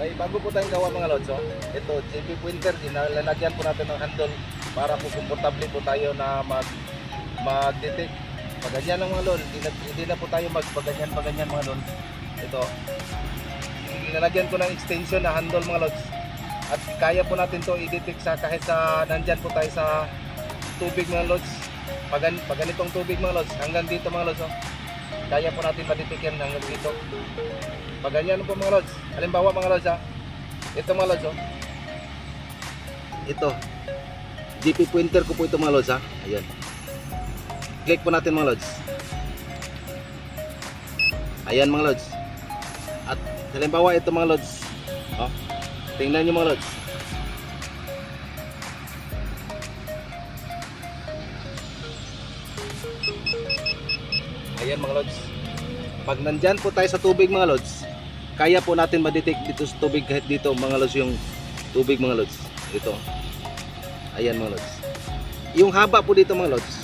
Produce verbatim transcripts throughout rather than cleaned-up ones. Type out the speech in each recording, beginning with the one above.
May bago po tayong gawa mga lods. Oh. Ito, J P Pointer, lalagyan po natin ng handle para po komportable po tayo na mag mag-detect. Paganyan ng mga lods, hindi na, hindi na po tayo magpaganyan-paganyan mga lods. Ito, lalagyan ko ng extension na handle mga lods. At kaya po natin to i-detect sa kahit sa nandyan po tayo sa tubig mga lods. Pagan, paganitong tubig mga lods, hanggang dito mga lods. Oh. Kaya po natin ma-detect yan hanggang dito. Paganyan po mga lods. Halimbawa mga lods ha. Ito mga lods oh. Ito. J P Pointer ko po ito mga lods ha. Ayan. Click po natin mga lods. Ayan mga lods. At halimbawa ito mga lods. Oh. Tingnan nyo mga lods. Ayan mga lods. Pag nandyan po tayo sa tubig mga lods, kaya po natin ma-detect dito sa tubig kahit dito mga lods yung tubig mga lods. Ito. Ayan mga lods. Yung haba po dito mga lods.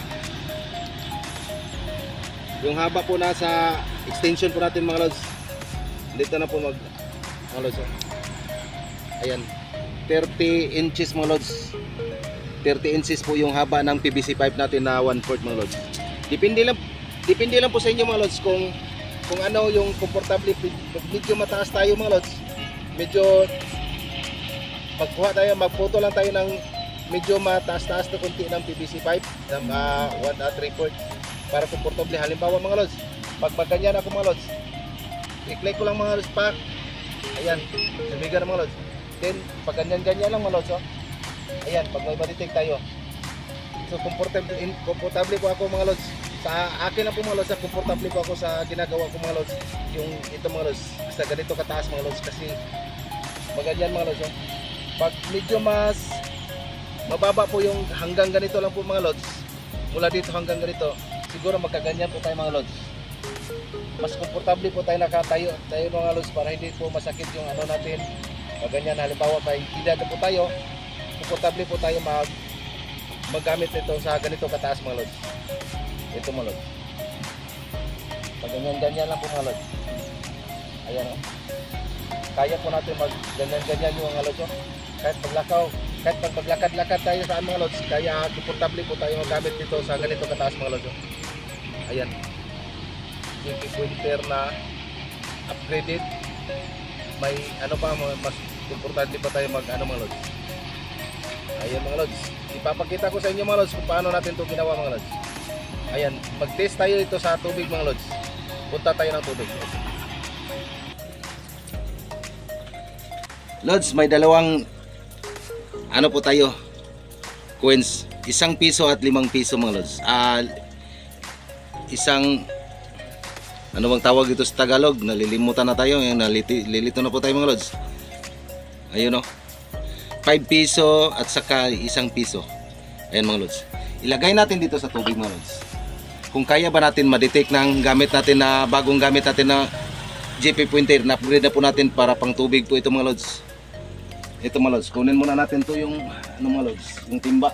Yung haba po nasa extension po natin mga lods. Dito na po mag mga lods. Oh. Ayan. thirty inches mga lods. thirty inches po yung haba ng P V C pipe natin na one fourth mga lods. Depende lang Depende lang po sa inyo mga lods kung kung ano yung comfortable. Medyo mataas tayo mga lods. Medyo magkuha tayo, magphoto lang tayo ng medyo mataas-taas na konti ng P V C pipe ng uh, one at three fourth para comfortable. Halimbawa mga lods, pag magganyan ako mga lods, i-click ko lang mga lods pa. Ayan, sumiga na mga lods. Then pag ganyan-ganyan lang mga lods oh. Ayan, pag may ma-detect tayo. So comfortable, comfortable po ako mga lods. Sa akin na po mga lods, komportable po ako sa ginagawa ko mga lods. Yung ito mga lods, sa ganito kataas mga lods kasi maganyan mga lods. Oh. Pag medyo mas mababa po yung hanggang ganito lang po mga lods, mula dito hanggang ganito, siguro magkaganyan po tayo mga lods. Mas komportable po tayo nakatayo tayo mga lods para hindi po masakit yung ano natin. Maganyan, halimbawa may ilad po tayo, komportable po tayo mag maggamit nito sa ganito kataas mga lods. Ito mga lods. Pag ganyan-ganyan lang po mga lods. Ayan o. Oh. Kaya po natin mag ganyan-ganyan yung mga lods. Oh. Kahit paglakaw, kahit pag paglakad-lakad tayo sa mga lods, kaya komportable po tayo magamit dito sa ganito kataas mga lods. Oh. Ayan. J P Pointer na upgraded. May ano pa, mas komportable pa tayo mag ano mga lods. Ayan mga lods. Ipapakita ko sa inyo mga lods kung paano natin ito ginawa mga lods. Ayan, mag-test tayo ito sa tubig mga lods. Punta tayo ng tubig. Lods, may dalawang ano po tayo coins, isang piso at limang piso mga lods. Ah, isang ano bang tawag ito sa Tagalog? Nalilimutan na tayo. Yung nalilito na po tayo mga lods. Ayun o. five piso at saka isang piso. Ayan mga lods. Ilagay natin dito sa tubig mga lods. Kung kaya ba natin ma-detect ng gamit natin na bagong gamit natin na J P Pointer, na-upgrade na po natin para pang tubig po ito mga lods. Ito mga lods, kunin muna natin to yung ano mga lods, yung timba.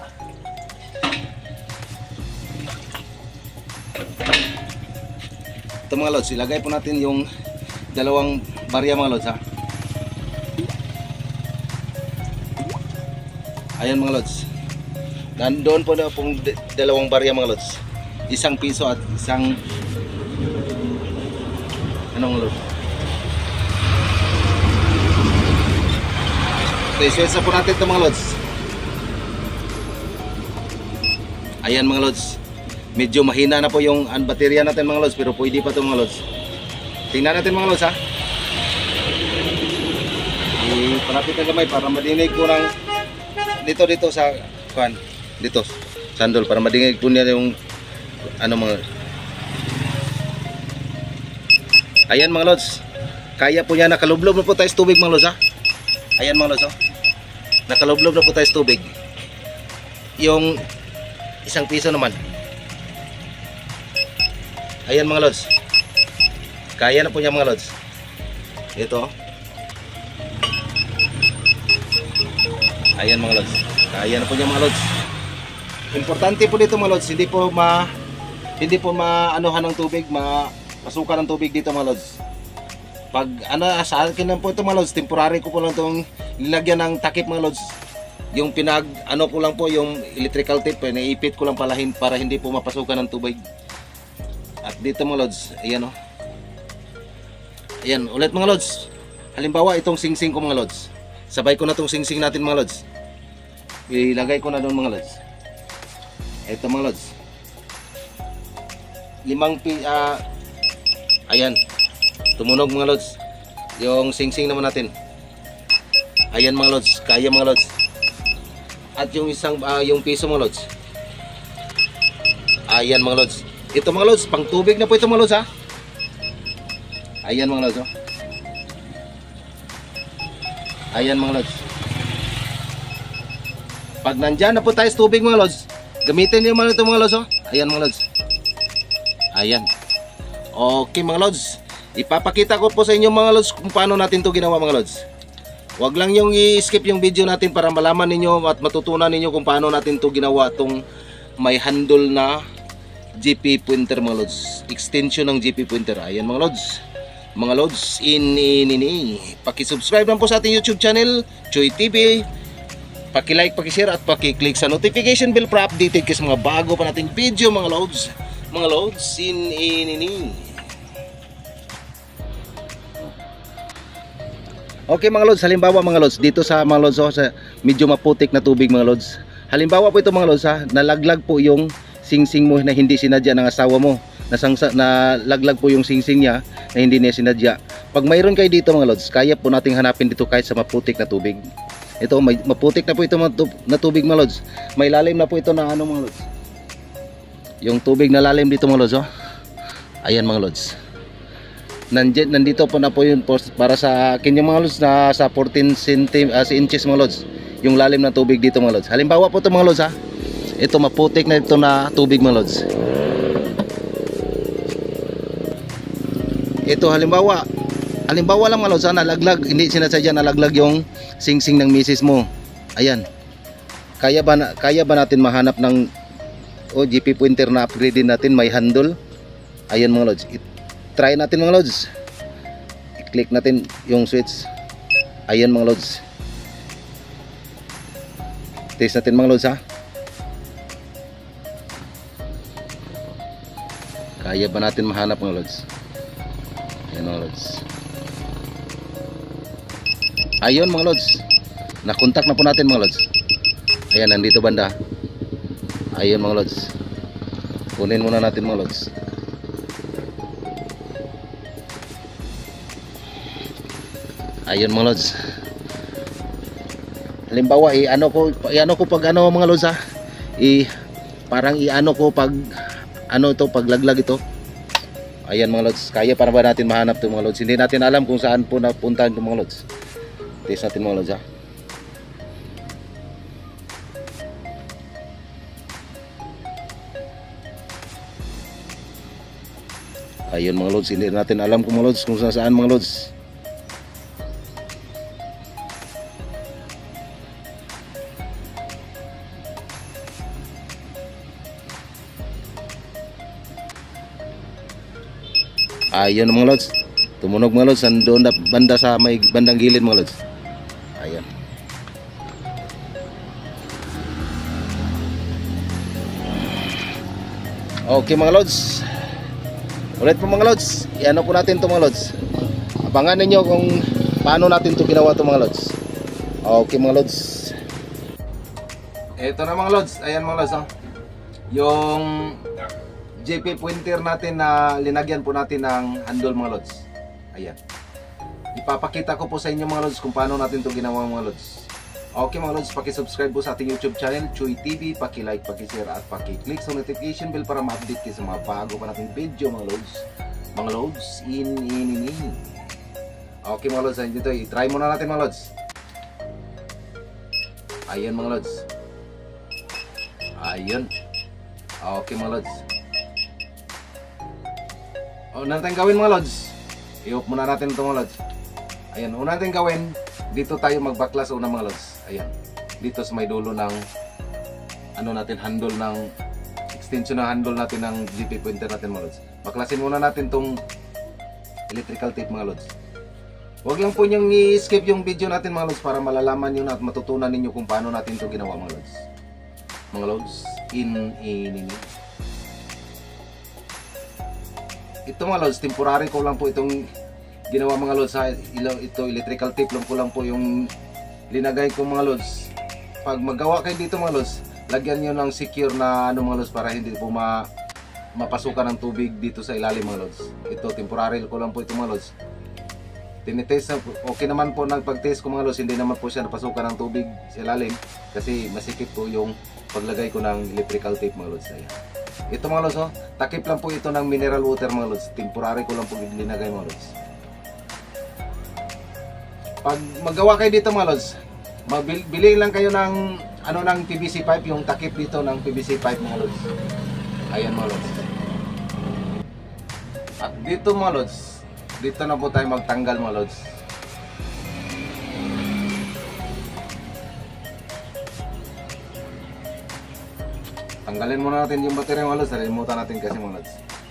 Ito mga lods, ilagay po natin yung dalawang barya mga lods ha. Ayan mga lods. Nandoon po na pong dalawang barya mga lods. Isang piso at isang anong load. Okay, switch na po natin ito mga lods. Ayan mga lods. Medyo mahina na po yung baterya natin mga lods, pero pwede pa ito mga lods. Tingnan natin mga lods ha. Ipalapit na gamay para madinig po ng dito dito sa kuan dito sandol para madinig po niya yung ano mga. Ayan mga lods, kaya po niya, nakalublob na po tayo sa tubig mga lods ha. Ayan mga lods oh. Nakalublob na po tayo sa tubig. Yung isang piso naman, ayan mga lods, kaya na po niya mga lods. Ito ayan mga lods, kaya na po niya mga lods. Importante po dito mga lods, hindi po ma hindi po maanuhan ng tubig, mapasukan ng tubig dito mga lods. Pag ano sa akin lang po ito mga lods, temporary ko po lang itong nilagyan ng takip mga lods. Yung pinag ano ko lang po yung electrical tape, eh, naipit ko lang palahin para hindi po mapasukan ng tubig. At dito mga lods, ayan o. Ayan, ulit mga lods. Halimbawa itong singsing ko mga lods. Sabay ko na itong singsing natin mga lods. Ilagay ko na doon mga lods. Ito mga lods. Limang pi uh, ayan. Tumunog mga lods. Yung singsing naman natin. Ayan mga lods, kaya mga lods. At yung isang uh, yung piso mga lods. Ayan mga lods. Ito mga lods, pang tubig na po ito mga lods ha. Ayan mga lods oh. Ayan mga lods. Pag nandyan na po tayo sa tubig mga lods, gamitin niyo mga ito mga lods oh. Ayan mga lods. Ayan. Okay mga lods, ipapakita ko po sa inyo mga lods kung paano natin to ginawa mga lods. Huwag lang yung i-skip yung video natin para malaman ninyo at matutunan ninyo kung paano natin to ginawa tong may handle na G P pointer mga lods. Extension ng G P pointer. Ayan mga lods. Mga lods, in in in, in. Paki-subscribe lang po sa ating YouTube channel, Choy T V. Paki-like, paki-share at paki-click sa notification bell para updated kayo sa mga bago pa nating video mga lods. Mga lods, in in in, in. Okay mga lods, halimbawa mga lods, dito sa mga lods oh, sa medyo maputik na tubig mga lods. Halimbawa po ito mga lods ha, nalaglag po yung singsing mo na hindi sinadya ng asawa mo. Nasangsa, nalaglag po yung singsing niya na hindi niya sinadya. Pag mayroon kayo dito mga lods, kaya po nating hanapin dito kahit sa maputik na tubig. Ito, may, maputik na po ito na tubig mga lods. May lalim na po ito na ano mga lods. Yung tubig na lalim dito mga lods oh. Ayan mga lods. Nandito, nandito po na po yun para sa akin yung mga lods na sa fourteen centimeters, uh, inches mga lods. Yung lalim ng tubig dito mga lods. Halimbawa po ito mga lods ha. Ito maputik na ito na tubig mga lods. Ito halimbawa, halimbawa lang mga lods ha, nalaglag, hindi sinasadya nalaglag yung singsing ng misis mo. Ayan. Kaya ba, na, kaya ba natin mahanap ng oh, G P pointer na upgrade din natin, may handle? Ayan mga lods. It, try natin mga lods. I-click natin yung switch. Ayan mga lods. Test natin mga lods ha. Kaya ba natin mahanap mga lods? Ayan mga lods. Ayun mga lods. Nakontak na po natin mga lods. Ayan, nandito banda. Ayun mga lods. Kunin muna natin mga lods. Ayun mga lods. Halimbawa i-ano ko, i-ano ko pag ano mga lods ha. I parang i-ano ko pag ano ito, paglaglag ito. Ayan mga lods. Kaya para ba natin mahanap ito mga lods? Hindi natin alam kung saan po napuntahan ito mga lods. Test natin mga lods ha. Ayun mga lods. Hindi natin alam kung mga lods kung saan mga lods. Ayun mga lods. Tumunog mga lods. Doon na banda sa may bandang gilid mga lods. Ayun. Okay mga lods. Ulit po mga lods. I-ano po natin ito mga lods. Abangan ninyo kung paano natin ito ginawa ito mga lods. Okay mga lods. Ito na mga lods. Ayan mga lods oh. Yung G P pointer natin na linagyan po natin ng handle mga lods. Ayan. Ipapakita ko po sa inyo mga lods kung paano natin ito ginawa mga lods. Okay mga lods, paki-subscribe po sa ating YouTube channel, Choy T V, paki-like, paki-share at paki-click sa notification bell para ma-update kayo sa mga bago pa nating video mga lods. Mga lods, in, in, in, in. Okay mga lods, dito, i-try muna natin mga lods. Ayan mga lods. Ayan. Okay mga lods. Una natin gawin mga lods, i-off muna natin ito mga lods. Ayan, una natin gawin, dito tayo magbaklas una mga lods. Ayan, dito sa may dulo ng ano natin, handle ng extension ng handle natin ng G P pointer natin mga lods. Baklasin muna natin tong electrical tape mga lods. Huwag lang po niyong i-skip yung video natin mga lods para malalaman nyo na at matutunan ninyo kung paano natin ito ginawa mga lods. Mga lods, in in ito mga lods, temporary ko lang po itong ginawa mga lods ha. Ito electrical tape lang ko lang po yung linagay ko mga lods. Pag magawa kayo dito mga lods, lagyan nyo ng secure na ano mga lods para hindi po ma mapasukan ng tubig dito sa ilalim mga lods. Ito temporary ko lang po ito mga lods. Tinitest na, okay naman po nagpag-test ko mga lods, hindi naman po siya napasukan ng tubig sa ilalim kasi masikip po yung paglagay ko ng electrical tape mga lods. Ayan. Ito mga lods, oh, takip lang po ito ng mineral water mga lods, temporary ko lang po linagay mga lods. Pag magawa kayo dito mga lods, bili lang kayo ng ano ng P V C pipe, yung takip dito ng P V C pipe mga lods. Ayan mga lods. At dito mga lods, dito na po tayo magtanggal mga lods. Tanggalin muna natin yung baterya mga lods. Nalimutan natin kasi mga lods.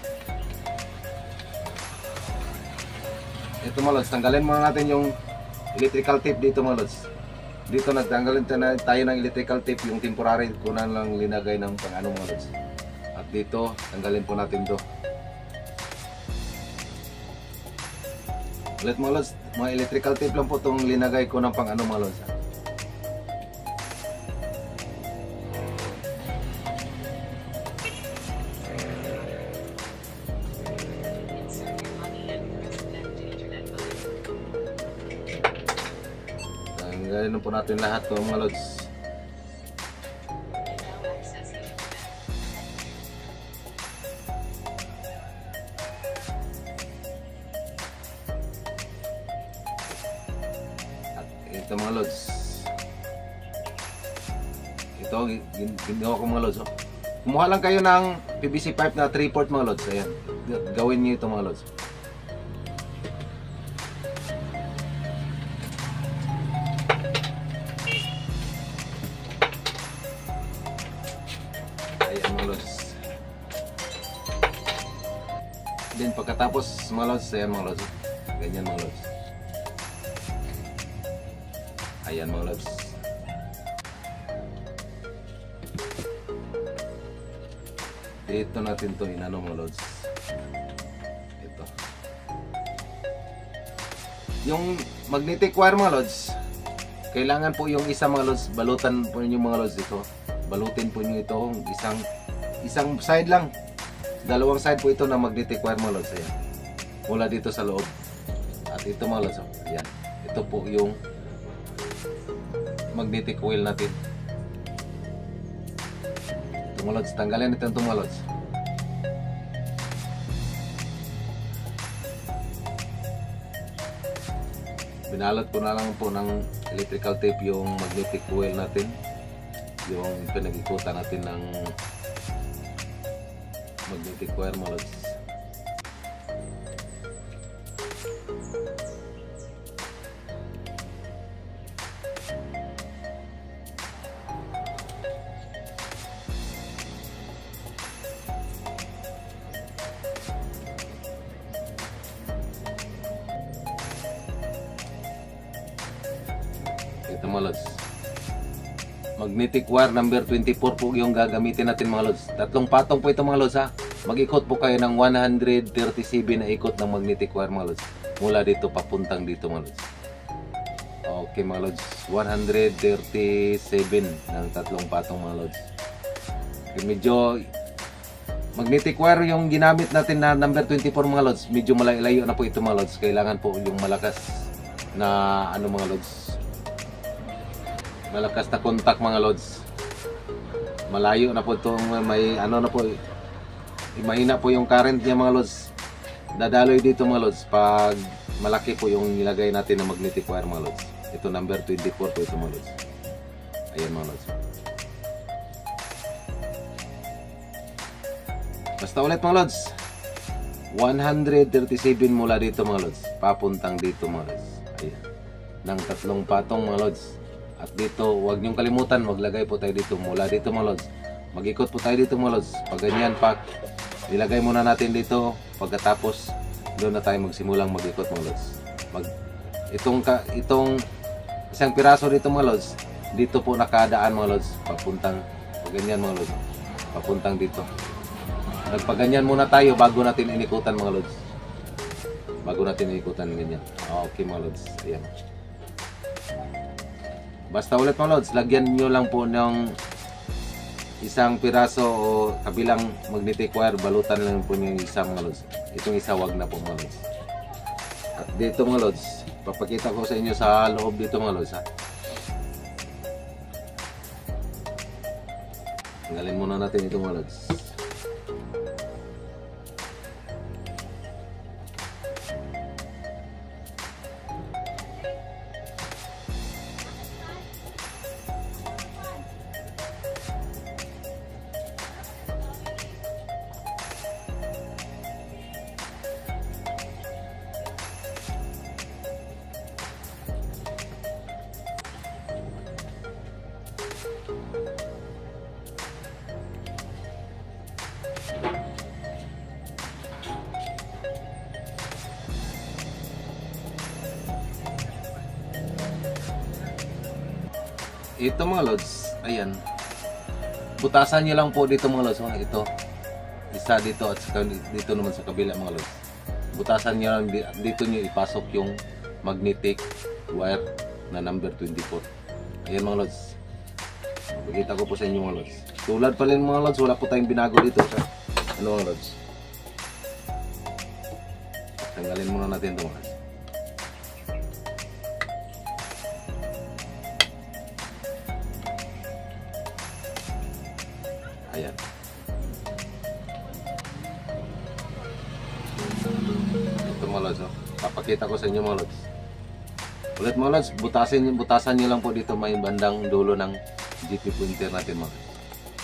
Ito mga lods, tanggalin muna natin yung electrical tape dito mga lods. Dito nagtanggalin tayo ng electrical tape, yung temporary kunan lang linagay ng pang ano mga lods. At dito tanggalin po natin to. Ulit mga lods, mga electrical tape lang po itong linagay ko ng pang ano mga lods. Tanggalin po natin lahat ito mga lods. Ito mga lods, ito ginawa ko mga lods, oh. Kumuha lang kayo ng P V C pipe na three port mga lods. Ayan, gawin nyo ito mga lods. Ayan mga lods. Then pagkatapos mga lods, ayan mga lods, ganyan mga lods. Ayan mga lods. Dito natin to inano mga lods. Ito. Yung magnetic wire mga lods, kailangan po yung isa mga lods, balutan po niyo mga lods dito. Balutin po niyo ito isang isang side lang. Dalawang side po ito na magnetic wire mga lods. Ayan. Mula dito sa loob. At ito mga lods, ayan. Ito po yung magnetic coil natin. Ito mga lods, tanggalin natin ito mga lods. Binalot ko na lang po ng electrical tape yung magnetic coil natin, yung pinag-ikutan natin ng magnetic wire mga lods. Ito mga lods, magnetic wire number twenty-four po yung gagamitin natin mga lods. Tatlong patong po ito mga lods ha. Mag-ikot po kayo ng one hundred thirty-seven na ikot ng magnetic wire mga lods. Mula dito papuntang dito mga lods. Okay mga lods, one hundred thirty-seven ng tatlong patong mga lods. Okay, medyo magnetic wire yung ginamit natin na number twenty-four mga lods. Medyo malayo na po ito mga lods. Kailangan po yung malakas na ano mga lods, malakas na contact mga lods. Malayo na po itong may ano na po, mahina po yung current niya mga lods. Dadaloy dito mga lods pag malaki po yung nilagay natin na magnetic wire mga lods. Ito number twenty-four po ito mga lods. Ayan mga lods. Basta ulit mga lods, one hundred thirty-seven mula dito mga lods papuntang dito mga lods. Ayan, ng tatlong patong mga lods. At dito, huwag niyong kalimutan, maglagay po tayo dito mula dito mga lods. Mag-ikot po tayo dito mga lods. Pag ganyan pa, ilagay muna natin dito. Pagkatapos, doon na tayo magsimulang mag-ikot mga lods. Mag Itong, ka, itong isang piraso dito mga lods, dito po nakadaan mga lods, papuntang, ganyan mga lods, papuntang dito. Nagpaganyan muna tayo bago natin inikutan mga lods. Bago natin inikutan ganyan. Okay mga lods, ayan. Basta ulit mga lods, lagyan nyo lang po ng isang piraso o kabilang magnetic wire, balutan lang po nyo yung isa mga lods. Itong isa wag na po mga lods. At dito mga lods, papakita ko sa inyo sa loob dito mga lods ha. Tanggalin muna natin ito mga lods. Ito mga lods, ayan. Butasan nyo lang po dito mga lods. Ito, isa dito at saka dito naman sa kabila mga lods. Butasan nyo lang dito nyo ipasok yung magnetic wire na number twenty-four. Ayan mga lods. Pakita ko po sa inyo mga lods. Tulad pa rin mga lods, wala po tayong binago dito. Ano mga lods? Tanggalin muna natin ito mga lods. Ayan. Ito mga lods, oh. Papakita ko sa inyo mga lods. Ulit mga lods, butasin, butasan nyo lang po dito may bandang dulo ng G P pointer natin mga lods.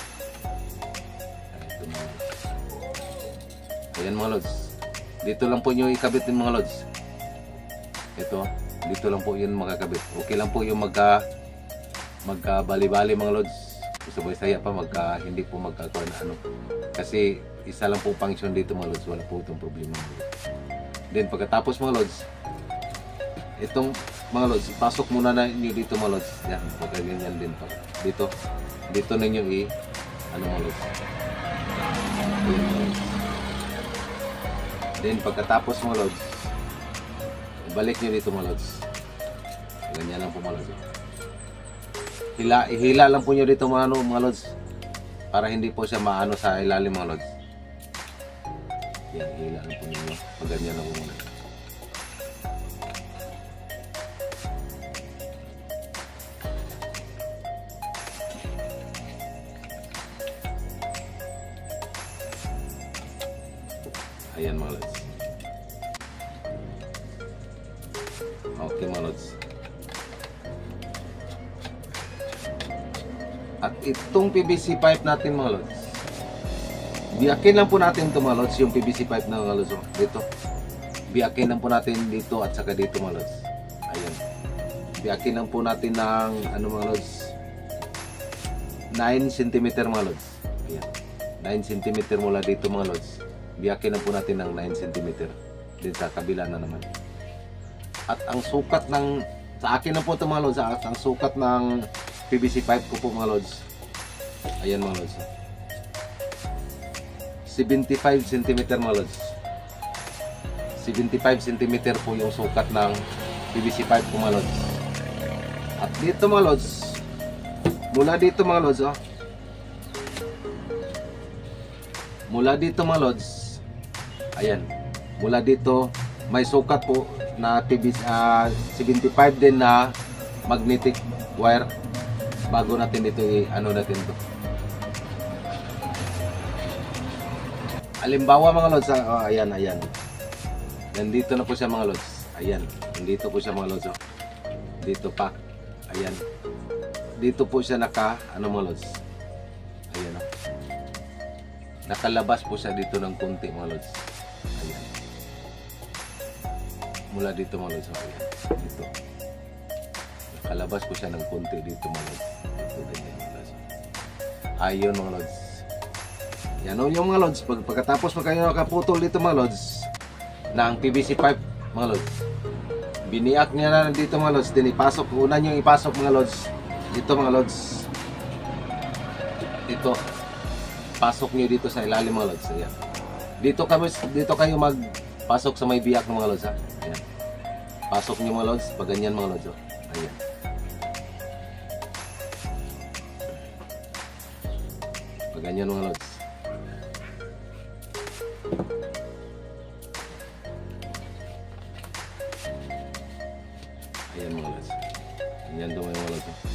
Ito mga lods. Ayan mga lods. Dito lang po nyo ikabit din mga lods. Ito, dito lang po yun makakabit. Okay lang po yung magka magka bali-bali mga lods. Sabay saya pa magka hindi po magkakaroon ano kasi isa lang po function dito mga lods, wala po itong problema mga lods. Then pagkatapos mga lods, itong mga lods ipasok muna na niyo dito mga lods, yan pagkaganyan din pa dito dito ninyo i ano mga lods. Ayan, mga lods. Then pagkatapos mga lods, ibalik niyo dito mga lods, ganyan lang po mga lods. Hila, ihila lang po nyo dito mga, ano, mga lods para hindi po siya maano sa ilalim mga lods. Yan, ihila lang po nyo. Pag ganyan lang po muna. Ayan mga lods. Okay mga lods. At itong P V C pipe natin mga lods, biyakin lang po natin ito mga lods, yung P V C pipe na mga lods, dito biyakin lang po natin dito at saka dito mga lods. Ayan, biyakin lang po natin ng ano mga lods, nine centimeter mga lods. Ayan, nine centimeter mula dito mga lods, biyakin lang po natin ng nine centimeter din sa kabila na naman. At ang sukat ng, sa akin na po ito mga lods, at ang sukat ng P V C pipe ko po mga lods, ayan mga lods, seventy-five centimeter mga lods. seventy-five centimeter po yung sukat ng P V C pipe ko mga lods. At dito mga lods, mula dito mga lods, oh, mula dito mga lods, ayan, mula dito may sukat po na P V C, uh, seventy-five din na magnetic wire. Bago natin dito i-ano natin to. Halimbawa mga lods, oh, ayan, ayan. Nandito na po siya mga lods. Ayan, nandito po siya mga lods. Oh. Dito pa. Ayan. Dito po siya naka, ano mga lods. Ayan, oh. Nakalabas po siya dito ng kunti mga lods. Ayan. Mula dito mga lods. Oh, ayan. Dito. Nakalabas po siya ng kunti dito mga lods. Dito din mga lods. Ayun mga lods. Yan o yung mga lods. Pag, pagkatapos mo kayo nakaputol dito mga lods ng P V C pipe mga lods, Biniak niya na dito mga lods. Din ipasok. Una nyo ipasok mga lods. Dito mga lods. Dito. Pasok nyo dito sa ilalim mga lods. Ayan. Dito, kami, dito kayo magpasok sa may biyak mga lods ha. Ayan. Pasok nyo mga lods. Pag ganyan mga lods. Oh. Ayan. Pag ganyan mga lods. Ayan mga lods. Ganyan doon mga lods. Ayan.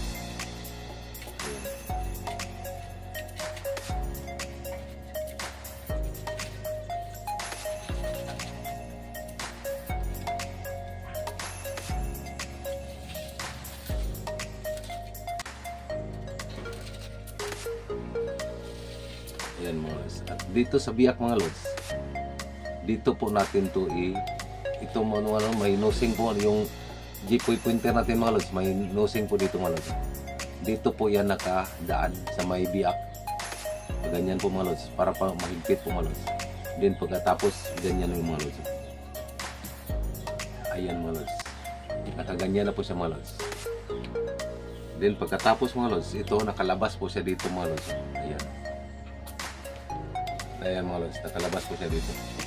Ayan mga lods. At dito sa biyak mga lods, dito po natin to i ito mo ano, may nosing po yung G P pointer natin mga lods, may nosing po dito mga lods. Dito po yan nakadaan sa may biyak. Ganyan po mga lods, para pa mahigpit po mga lods. Then pagkatapos ganyan yung mga lods. Ayan mga lods. Nakaganyan na po siya mga lods. Then pagkatapos mga lods, ito nakalabas po siya dito mga lods. Ayan. Ayan mga lods, nakalabas po siya dito.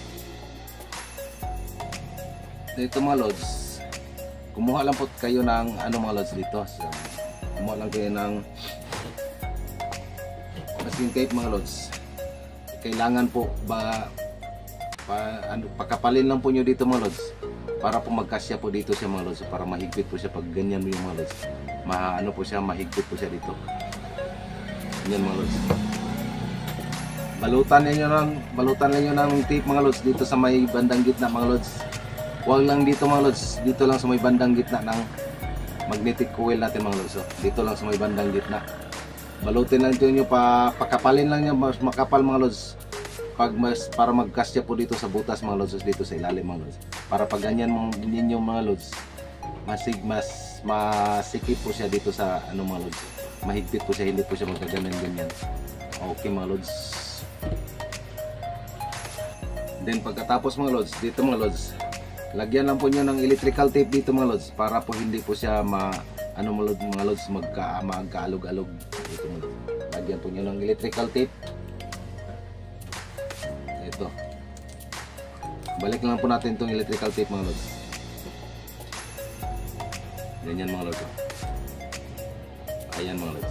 Dito mga lods, kumuha lang po kayo ng ano mga lods dito. So, kumuha lang kayo ng masking tape mga lods. Kailangan po ba pa, ano, pakapalin lang po nyo dito mga lods para po magkasya po dito siya mga lods, para mahigpit po siya pag ganyan mo yung mga lods. Ma, ano po siya, mahigpit po siya dito. Ganyan mga lods. Balutan niyo ng balutan niyo ng tape mga lods dito sa may bandang gitna mga lods. Huwag lang dito mga lods, dito lang sa may bandang gitna ng magnetic coil natin mga lods. So, dito lang sa may bandang gitna. Balutin lang ito nyo, pa, pakapalin lang nyo, mas makapal mga lods. Pag mas, para magkasya po dito sa butas mga lods, dito sa ilalim mga lods. Para pag ganyan ninyo mga lods, masig, mas masikip po siya dito sa ano mga lods. Mahigpit po siya, hindi po siya magkaganyan-ganyan. Okay mga lods. Then pagkatapos mga lods, dito mga lods, lagyan lang po nyo ng electrical tape dito mga lods para po hindi po siya ma ano mga lods, mga lods magka, magkaalog-alog dito mga lods. Lagyan po nyo ng electrical tape. Ito. Balik lang po natin itong electrical tape mga lods. Ganyan mga lods. Ayan mga lods.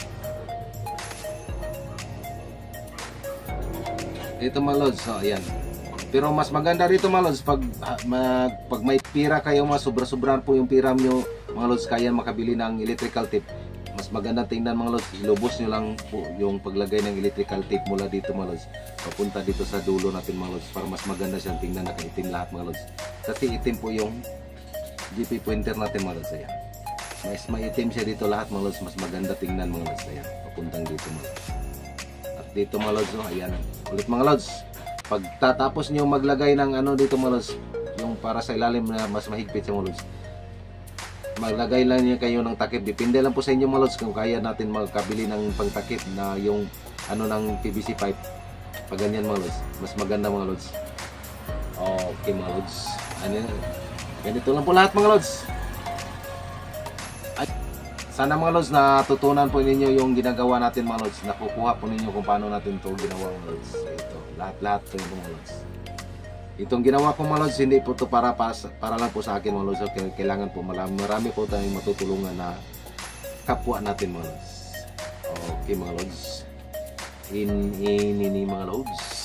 Ito mga lods. So, ayan. Pero mas maganda rito mga lods, pag, mag, pag may pira kayo, mas sobra-sobrahan po yung pira nyo mga lods, kaya makabili ng electrical tape. Mas maganda tingnan mga lods, ilubos nyo lang po yung paglagay ng electrical tape mula dito mga lods, papunta dito sa dulo natin mga lods, para mas maganda siyang tingnan, nakaitim lahat mga lods. Kasi itim po yung G P pointer natin mga lods. Ayan. Mas maitim siya dito lahat mga lods, mas maganda tingnan mga lods. Ayan, papuntang dito mga lods. At dito mga lods, oh, ayan, ulit mga lods. Pagtatapos nyo maglagay ng ano dito mga lods, yung para sa ilalim na mas mahigpit sa mga lods, maglagay lang niya kayo ng takip. Depende lang po sa inyo mga lods kung kaya natin magkabili ng pangtakip na yung ano ng P V C pipe. Pag ganyan mga lods, mas maganda mga lods. Okay mga lods, ano, ganito lang po lahat mga lods. Ay, sana mga lods natutunan po ninyo yung ginagawa natin mga lods, nakukuha po ninyo kung paano natin ito ginawa mga lods. Ito, lahat-lahat po yung mga lods. Itong ginawa ko mga lods, hindi po ito para, para lang po sa akin mga lods. Okay, kailangan po marami, marami po tayong matutulungan na kapwa natin mga lods. Okay mga lods, in, in, in, in mga lods.